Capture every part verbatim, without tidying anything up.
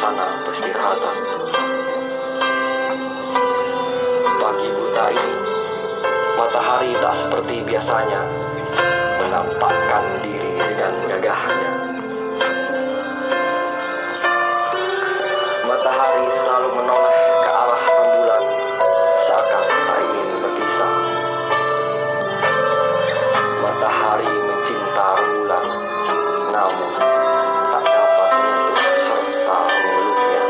suasana peristirahatan. Pagi buta ini, matahari tak seperti biasanya menampakkan diri dengan gagahnya. Matahari selalu menoleh ke arah rembulan, seakan tak ingin berpisah. Matahari mencinta rembulan, namun tak dapat menyentuh serta memeluknya.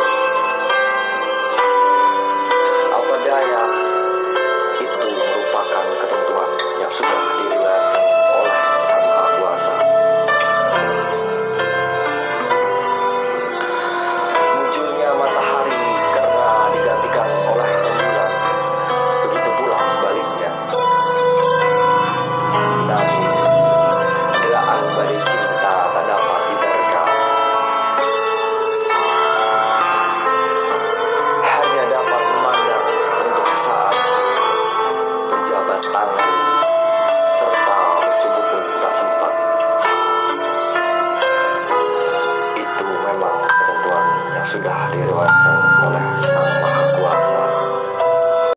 Apa daya, itu merupakan ketentuan yang sudah diriwayatkan oleh Sang Maha Kuasa. Munculnya matahari karena digantikan oleh rembulan, begitu pula sebaliknya. Namun delaan badai cinta tak dapat diterka. Hanya dapat memandang untuk sesaat, berjabat tangan, serta bercumbu pun tak sempat. Itu memang ketentuan yang sudah diriwayatkan.